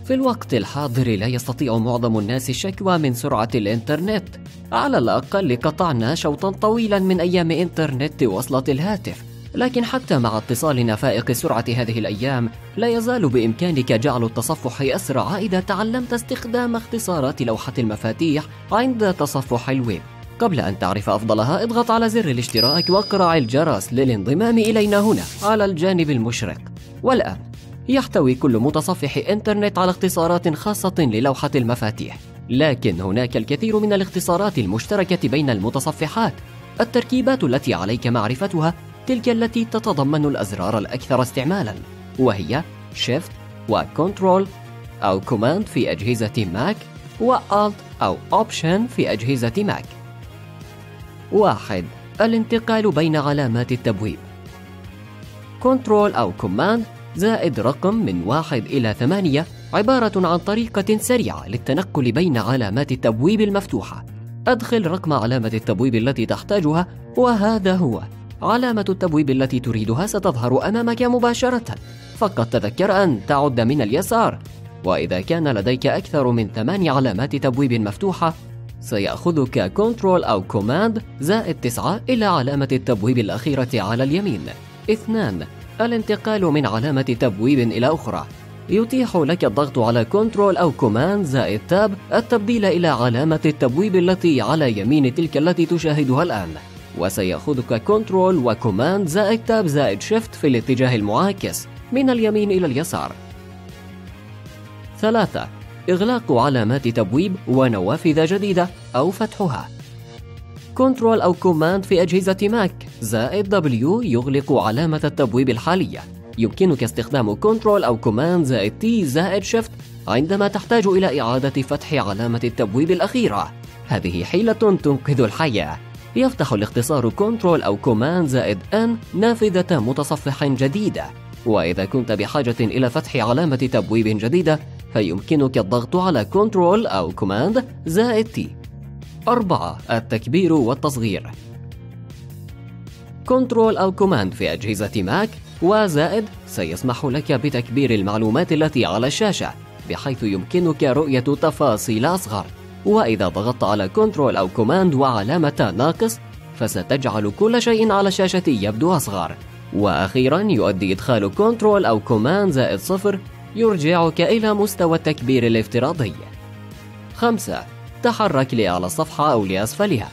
في الوقت الحاضر لا يستطيع معظم الناس الشكوى من سرعة الإنترنت، على الأقل قطعنا شوطا طويلا من أيام إنترنت وصلة الهاتف. لكن حتى مع اتصالنا فائق السرعة هذه الأيام لا يزال بإمكانك جعل التصفح أسرع إذا تعلمت استخدام اختصارات لوحة المفاتيح عند تصفح الويب. قبل أن تعرف أفضلها اضغط على زر الاشتراك واقرع الجرس للانضمام إلينا هنا على الجانب المشرق. والآن يحتوي كل متصفح إنترنت على اختصارات خاصة للوحة المفاتيح، لكن هناك الكثير من الاختصارات المشتركة بين المتصفحات. التركيبات التي عليك معرفتها تلك التي تتضمن الأزرار الأكثر استعمالاً، وهي Shift وControl أو Command في أجهزة ماك، وAlt أو Option في أجهزة ماك. 1. الانتقال بين علامات التبويب. Control أو Command زائد رقم من 1 إلى 8 عبارة عن طريقة سريعة للتنقل بين علامات التبويب المفتوحة. أدخل رقم علامة التبويب التي تحتاجها، وهذا هو. علامة التبويب التي تريدها ستظهر أمامك مباشرة، فقط تذكر أن تعد من اليسار. وإذا كان لديك أكثر من 8 علامات تبويب مفتوحة سيأخذك كنترول أو كوماند زائد 9 إلى علامة التبويب الأخيرة على اليمين. 2. الانتقال من علامة تبويب إلى أخرى. يتيح لك الضغط على كنترول أو كوماند زائد تاب التبديل إلى علامة التبويب التي على يمين تلك التي تشاهدها الآن، وسيأخذك كنترول وكوماند زائد تاب زائد شيفت في الاتجاه المعاكس من اليمين إلى اليسار. 3. إغلاق علامات تبويب ونوافذ جديدة أو فتحها. كنترول أو كوماند في أجهزة ماك زائد دبليو يغلق علامة التبويب الحالية. يمكنك استخدام كنترول أو كوماند زائد تي زائد شيفت عندما تحتاج إلى إعادة فتح علامة التبويب الأخيرة. هذه حيلة تنقذ الحياة. يفتح الاختصار كنترول أو كوماند زائد ان نافذة متصفح جديدة، وإذا كنت بحاجة إلى فتح علامة تبويب جديدة فيمكنك الضغط على كنترول أو كوماند زائد تي. 4. التكبير والتصغير. كنترول أو كوماند في أجهزة ماك وزائد سيسمح لك بتكبير المعلومات التي على الشاشة بحيث يمكنك رؤية تفاصيل أصغر. وإذا ضغطت على كنترول أو كوماند وعلامة ناقص فستجعل كل شيء على الشاشة يبدو أصغر. وأخيرا يؤدي إدخال كنترول أو كوماند زائد 0 يرجعك إلى مستوى التكبير الافتراضي. 5. تحرك لأعلى الصفحة أو لأسفلها.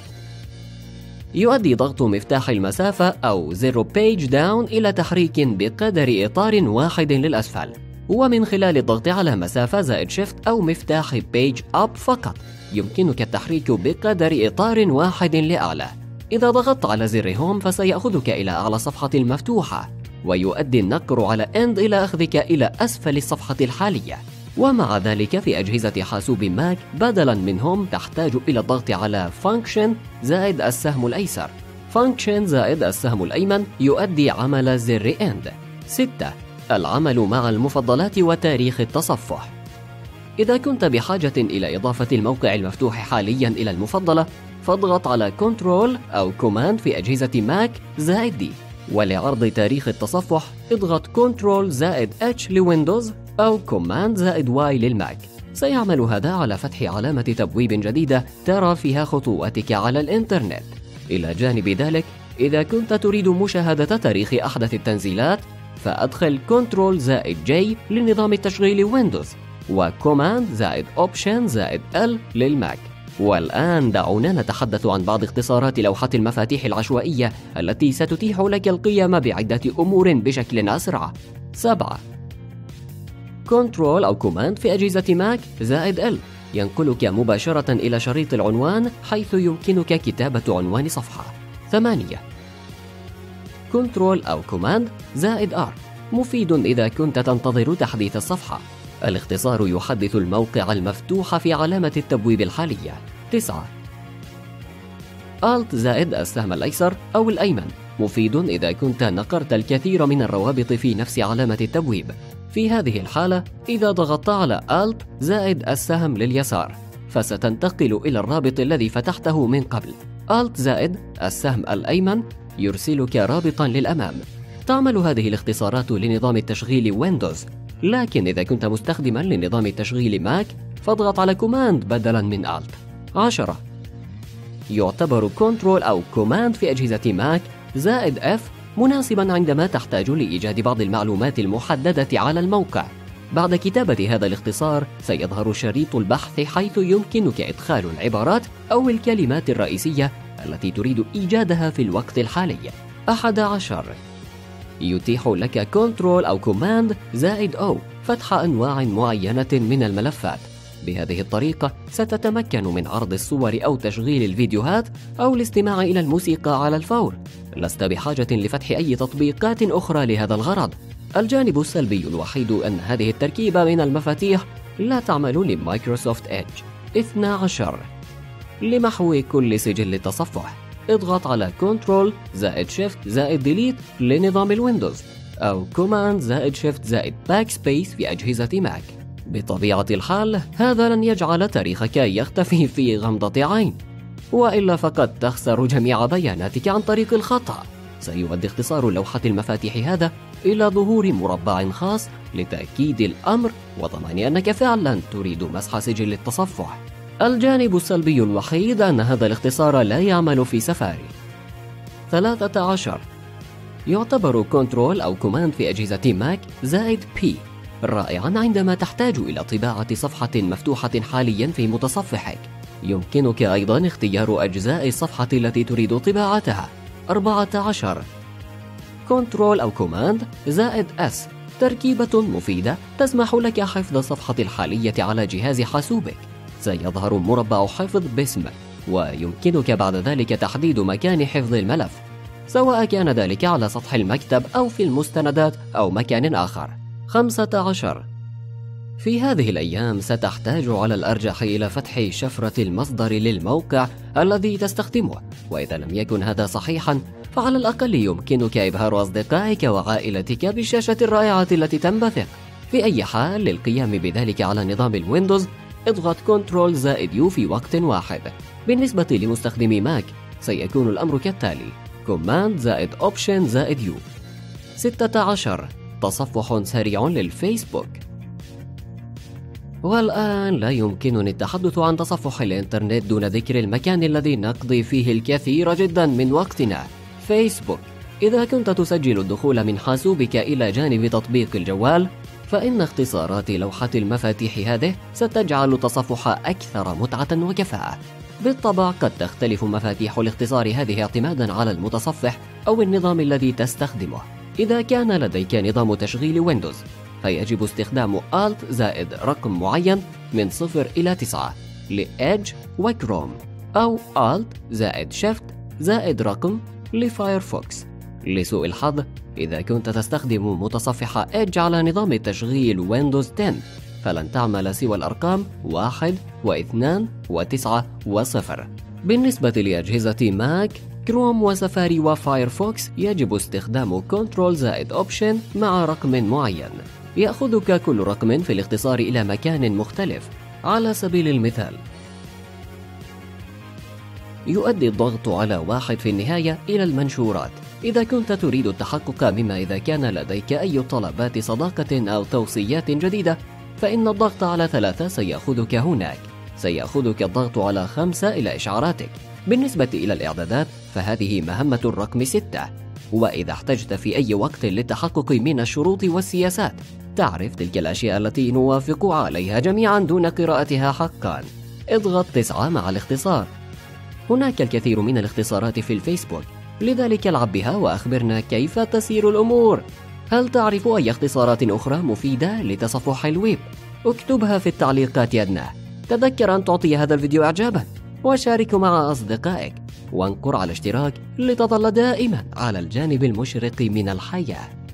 يؤدي ضغط مفتاح المسافة أو زر بيج داون إلى تحريك بقدر إطار واحد للأسفل، ومن خلال الضغط على مسافة زائد شيفت أو مفتاح بيج أب فقط يمكنك التحريك بقدر إطار واحد لأعلى. إذا ضغطت على زر هوم فسيأخذك إلى أعلى الصفحة المفتوحة، ويؤدي النقر على إند إلى أخذك إلى أسفل الصفحة الحالية. ومع ذلك في أجهزة حاسوب ماك بدلا من هوم تحتاج إلى الضغط على فانكشن زائد السهم الأيسر. فانكشن زائد السهم الأيمن يؤدي عمل زر إند. 6. العمل مع المفضلات وتاريخ التصفح. إذا كنت بحاجة إلى إضافة الموقع المفتوح حاليا إلى المفضلة فاضغط على كنترول أو كوماند في أجهزة ماك زائد دي، ولعرض تاريخ التصفح اضغط كنترول زائد اتش لويندوز أو كوماند زائد واي للماك. سيعمل هذا على فتح علامة تبويب جديدة ترى فيها خطواتك على الإنترنت. إلى جانب ذلك إذا كنت تريد مشاهدة تاريخ أحدث التنزيلات فأدخل كنترول زائد جي لنظام التشغيل ويندوز وكوماند زائد اوبشن زائد ال للماك. والآن دعونا نتحدث عن بعض اختصارات لوحة المفاتيح العشوائية التي ستتيح لك القيام بعدة أمور بشكل أسرع. 7. كنترول أو كوماند في أجهزة ماك زائد ال ينقلك مباشرة إلى شريط العنوان حيث يمكنك كتابة عنوان صفحة. 8. كنترول أو كوماند زائد ار مفيد إذا كنت تنتظر تحديث الصفحة. الاختصار يحدث الموقع المفتوح في علامة التبويب الحالية. 9. Alt زائد السهم الأيسر أو الأيمن مفيد إذا كنت نقرت الكثير من الروابط في نفس علامة التبويب. في هذه الحالة إذا ضغطت على Alt زائد السهم لليسار فستنتقل إلى الرابط الذي فتحته من قبل. Alt زائد السهم الأيمن يرسلك رابطا للأمام. تعمل هذه الاختصارات لنظام التشغيل ويندوز، لكن إذا كنت مستخدما لنظام التشغيل ماك فاضغط على كوماند بدلا من آلت. 10. يعتبر كنترول أو كوماند في أجهزة ماك زائد F مناسبا عندما تحتاج لإيجاد بعض المعلومات المحددة على الموقع. بعد كتابة هذا الاختصار سيظهر شريط البحث حيث يمكنك إدخال العبارات أو الكلمات الرئيسية التي تريد إيجادها في الوقت الحالي. 11. يتيح لك كنترول أو كوماند زائد O فتح أنواع معينة من الملفات. بهذه الطريقة ستتمكن من عرض الصور أو تشغيل الفيديوهات أو الاستماع إلى الموسيقى على الفور. لست بحاجة لفتح أي تطبيقات أخرى لهذا الغرض. الجانب السلبي الوحيد أن هذه التركيبة من المفاتيح لا تعمل لمايكروسوفت إدج. 12. لمحو كل سجل تصفح اضغط على كنترول زائد شيفت زائد ديليت لنظام الويندوز أو كوماند زائد شيفت زائد باك سبيس في أجهزة ماك. بطبيعة الحال هذا لن يجعل تاريخك يختفي في غمضة عين، وإلا فقد تخسر جميع بياناتك عن طريق الخطأ. سيؤدي اختصار لوحة المفاتيح هذا إلى ظهور مربع خاص لتأكيد الأمر وضمان أنك فعلا تريد مسح سجل التصفح. الجانب السلبي الوحيد أن هذا الاختصار لا يعمل في سفاري. 13. يعتبر كنترول أو كوماند في أجهزة ماك زائد P رائعا عندما تحتاج إلى طباعة صفحة مفتوحة حاليا في متصفحك. يمكنك أيضا اختيار أجزاء الصفحة التي تريد طباعتها. 14. كنترول أو كوماند زائد S تركيبة مفيدة تسمح لك حفظ الصفحة الحالية على جهاز حاسوبك. سيظهر مربع حفظ باسم، ويمكنك بعد ذلك تحديد مكان حفظ الملف، سواء كان ذلك على سطح المكتب أو في المستندات أو مكان آخر. 15. في هذه الأيام ستحتاج على الأرجح إلى فتح شفرة المصدر للموقع الذي تستخدمه، وإذا لم يكن هذا صحيحا فعلى الأقل يمكنك إبهار أصدقائك وعائلتك بالشاشة الرائعة التي تنبثق. في أي حال للقيام بذلك على نظام الويندوز اضغط كنترول زائد يو في وقت واحد. بالنسبة لمستخدمي ماك سيكون الأمر كالتالي: كوماند زائد اوبشن زائد يو. 16. تصفح سريع للفيسبوك. والآن لا يمكنني التحدث عن تصفح الإنترنت دون ذكر المكان الذي نقضي فيه الكثير جدا من وقتنا، فيسبوك. إذا كنت تسجل الدخول من حاسوبك إلى جانب تطبيق الجوال فإن اختصارات لوحة المفاتيح هذه ستجعل التصفح أكثر متعة وكفاءة. بالطبع قد تختلف مفاتيح الاختصار هذه اعتمادا على المتصفح أو النظام الذي تستخدمه. إذا كان لديك نظام تشغيل ويندوز فيجب استخدام Alt زائد رقم معين من 0 إلى 9 لإدج وكروم، أو Alt زائد شيفت زائد رقم لفايرفوكس. لسوء الحظ إذا كنت تستخدم متصفح إدج على نظام التشغيل ويندوز 10 فلن تعمل سوى الأرقام 1 و2 و9 و0. بالنسبة لأجهزة ماك، كروم وسفاري وفايرفوكس يجب استخدام كنترول زائد اوبشن مع رقم معين. يأخذك كل رقم في الاختصار إلى مكان مختلف. على سبيل المثال يؤدي الضغط على 1 في النهاية إلى المنشورات. إذا كنت تريد التحقق مما إذا كان لديك أي طلبات صداقة أو توصيات جديدة فإن الضغط على 3 سيأخذك هناك. سيأخذك الضغط على 5 إلى إشعاراتك. بالنسبة إلى الإعدادات فهذه مهمة الرقم 6. وإذا احتجت في أي وقت للتحقق من الشروط والسياسات تعرف تلك الأشياء التي نوافق عليها جميعا دون قراءتها حقا، اضغط 9 مع الاختصار. هناك الكثير من الاختصارات في الفيسبوك، لذلك العب بها وأخبرنا كيف تسير الأمور. هل تعرف أي اختصارات أخرى مفيدة لتصفح الويب؟ اكتبها في التعليقات أدناه. تذكر أن تعطي هذا الفيديو إعجابا وشاركه مع أصدقائك وانقر على اشتراك لتظل دائما على الجانب المشرق من الحياة.